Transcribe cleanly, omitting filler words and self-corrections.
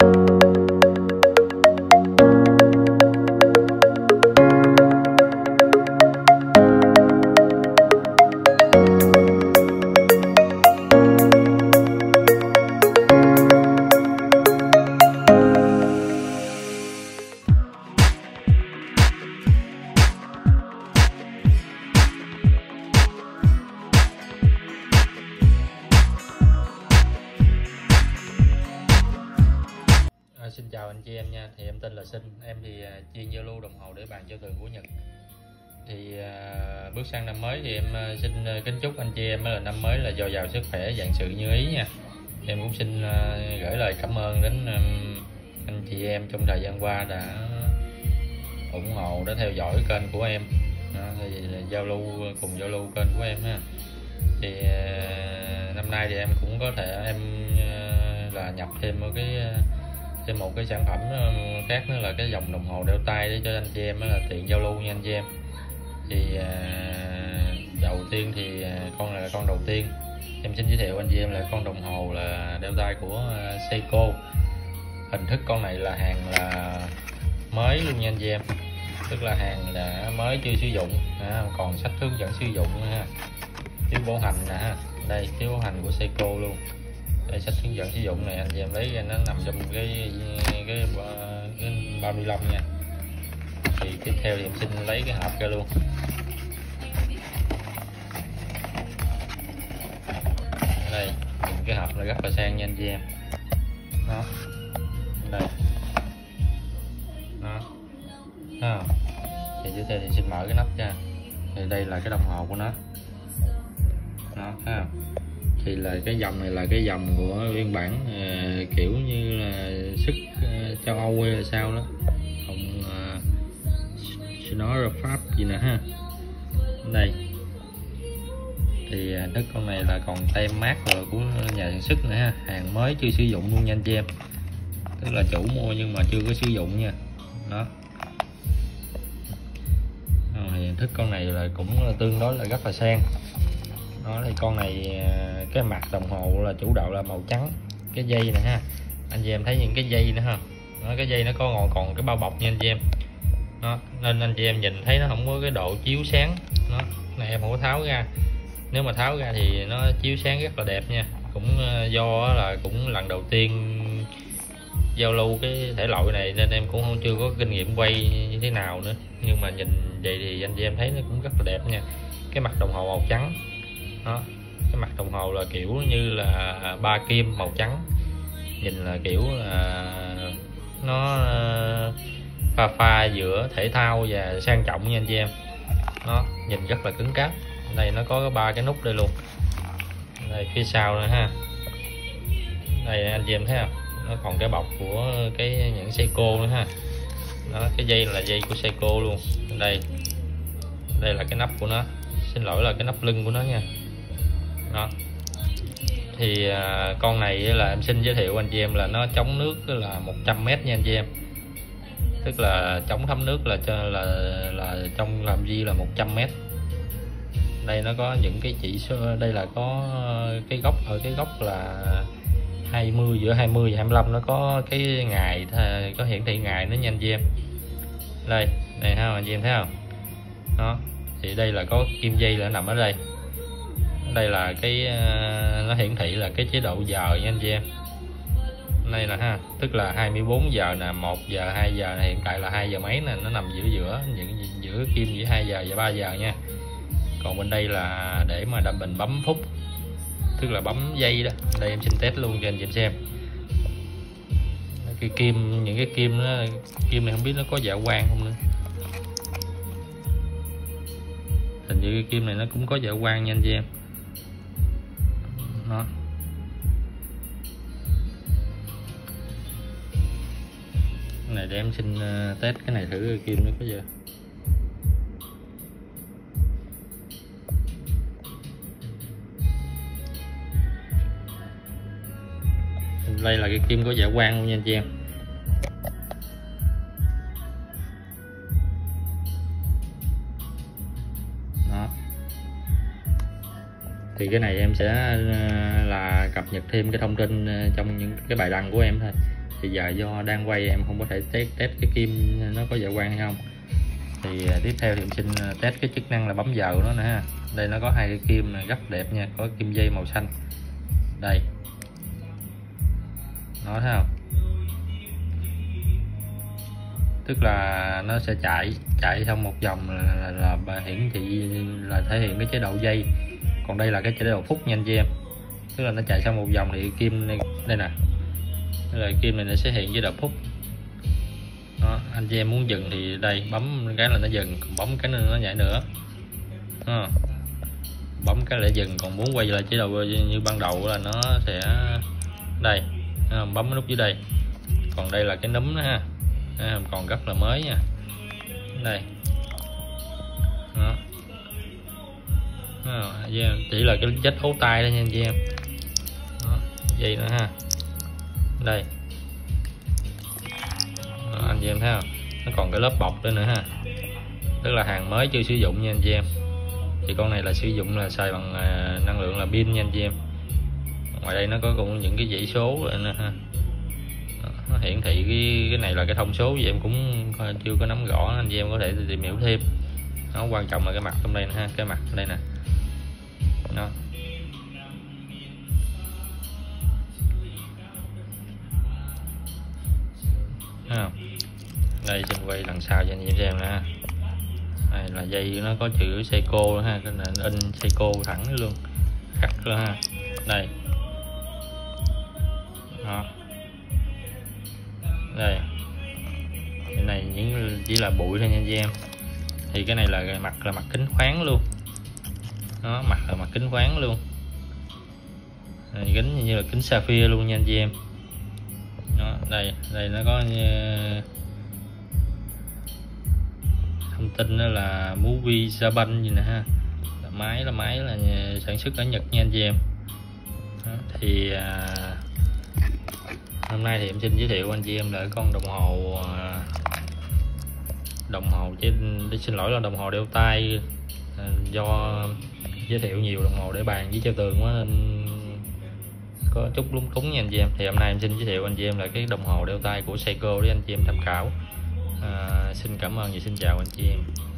Xin chào anh chị em nha, thì em tên là Sinh, em thì chuyên giao lưu đồng hồ để bàn cho thường của Nhật. Thì bước sang năm mới thì em xin kính chúc anh chị em là năm mới là dồi dào sức khỏe, vạn sự như ý nha. Em cũng xin gửi lời cảm ơn đến anh chị em trong thời gian qua đã ủng hộ, đã theo dõi kênh của em, thì giao lưu kênh của em ha. Thì năm nay thì em cũng có thể em là nhập thêm một cái sản phẩm khác nữa là cái dòng đồng hồ đeo tay để cho anh chị em là tiện giao lưu nha anh chị em. Thì đầu tiên thì con này là con đầu tiên em xin giới thiệu anh chị em là con đồng hồ là đeo tay của Seiko. Hình thức con này là hàng là mới luôn nha anh chị em, tức là hàng đã mới chưa sử dụng, còn sách hướng dẫn sử dụng ha, phiếu bảo hành nè, đây phiếu bảo hành của Seiko luôn. Đây sách hướng dẫn sử dụng này anh chị em lấy ra, nó nằm trong cái bao ni lông nha. Thì tiếp theo thì em xin lấy cái hộp ra luôn. Đây cái hộp này rất là sang nha anh chị em. Đó, đây đó. Thì tiếp theo thì xin mở cái nắp ra. Thì đây là cái đồng hồ của nó. Đó, thấy không? Thì là cái dòng này là cái dòng của phiên bản kiểu như là sức châu Âu hay là sao đó, không nó là Pháp gì nè ha. Đây thì thức con này là còn tem mác rồi của nhà sản xuất nữa ha, hàng mới chưa sử dụng luôn nha anh chị em, tức là chủ mua nhưng mà chưa có sử dụng nha. Đó thì thức con này là cũng tương đối là rất là sang. Đó thì con này cái mặt đồng hồ là chủ đạo là màu trắng, cái dây này ha, anh chị em thấy những cái dây nữa ha. Đó, cái dây nó có còn cái bao bọc nha anh chị em. Đó, nên anh chị em nhìn thấy nó không có cái độ chiếu sáng. Đó, này em không có tháo ra, nếu mà tháo ra thì nó chiếu sáng rất là đẹp nha. Cũng do là cũng lần đầu tiên giao lưu cái thể loại này nên em cũng chưa có kinh nghiệm quay như thế nào nữa, nhưng mà nhìn vậy thì anh chị em thấy nó cũng rất là đẹp nha. Cái mặt đồng hồ màu trắng. Đó, cái mặt đồng hồ là kiểu như là ba kim màu trắng, nhìn là kiểu là nó pha giữa thể thao và sang trọng nha anh chị em. Nó nhìn rất là cứng cáp. Đây nó có ba cái nút đây luôn, đây phía sau nữa ha. Đây anh chị em thấy không, nó còn cái bọc của cái những Seiko nữa ha. Đó, cái dây là dây của Seiko luôn. Đây là cái nắp của nó, xin lỗi là cái nắp lưng của nó nha. Đó thì con này là em xin giới thiệu anh chị em là nó chống nước là 100m nha anh chị em, tức là chống thấm nước là trong làm gì là 100m. Đây nó có những cái chỉ số, đây là có cái góc, ở cái góc là 20, giữa 20 và 25 nó có cái ngày, có hiển thị ngày nữa nha anh chị em. Đây ha anh chị em thấy không. Đó thì đây là có kim dây là nằm ở đây. Đây là cái nó hiển thị là cái chế độ giờ nha anh chị em. Đây là ha, tức là 24 giờ nè, 1 giờ, 2 giờ này, hiện tại là 2 giờ mấy nè, nó nằm giữa kim giữa 2 giờ và 3 giờ nha. Còn bên đây là để mà mình bấm phút, tức là bấm giây đó. Đây em xin test luôn cho anh chị em xem. Cái kim, những cái kim nó, kim này không biết nó có dạ quang không nữa. Hình như cái kim này nó cũng có dạ quang nha anh chị em. Đó. Cái này để em xin test cái này thử kim nó có giờ. Đây là cái kim có dạ quang luôn nha anh chị em. Đó. Thì cái này em sẽ là cập nhật thêm cái thông tin trong những cái bài đăng của em thôi. Thì giờ do đang quay em không có thể test cái kim nó có dạ quang hay không. Thì tiếp theo thì em xin test cái chức năng là bấm giờ của nó nè ha. Đây nó có hai cái kim này rất đẹp nha, có kim dây màu xanh đây, nó thấy không, tức là nó sẽ chạy xong một vòng là hiển thị là thể hiện cái chế độ giây, còn đây là cái chế độ phút nha anh chị em. Tức là nó chạy xong một vòng thì kim này, đây nè, rồi kim này nó sẽ hiện chế độ phút. Đó, anh chị em muốn dừng thì đây bấm cái là nó dừng, còn bấm cái nó nhảy nữa. Đó, bấm cái để dừng, còn muốn quay lại chế độ như ban đầu là nó sẽ đây, bấm cái nút dưới đây. Còn đây là cái núm đó ha, còn rất là mới nha, đây. Đó. Chỉ là cái vết ấu tay thôi nha anh chị em. Đó, dây nữa ha, đây. Đó, anh chị em thấy không, nó còn cái lớp bọc đây nữa ha, tức là hàng mới chưa sử dụng nha anh chị em. Thì con này là sử dụng là xài bằng năng lượng là pin nha anh chị em. Ngoài đây nó có cũng những cái dãy số nữa ha. Đó, nó hiển thị cái này là cái thông số gì em cũng chưa có nắm rõ, anh chị em có thể tìm hiểu thêm. Nó quan trọng là cái mặt trong đây nè ha, cái mặt đây nè. Đó. Đây xin quay đằng sau cho anh em xem nè. Đây là dây nó có chữ Seiko nữa ha, cái này in Seiko thẳng luôn, khắc luôn ha. Đây. Đó. Đây. Cái này chỉ là bụi thôi nha anh chị em. Thì cái này là mặt kính khoáng luôn. Đó, mặt là mặt kính khoáng luôn. Đây, kính như là kính sapphire luôn nha anh chị em. Đó, đây nó có thông tin đó là movie Japan gì nè ha. Máy là sản xuất ở Nhật nha anh chị em. Đó, thì hôm nay thì em xin giới thiệu anh chị em là con đồng hồ chứ xin lỗi là đồng hồ đeo tay, do giới thiệu nhiều đồng hồ để bàn với treo tường quá nên có chút lúng túng nha anh chị em. Thì hôm nay em xin giới thiệu anh chị em là cái đồng hồ đeo tay của Seiko để anh chị em tham khảo. Xin cảm ơn và xin chào anh chị em.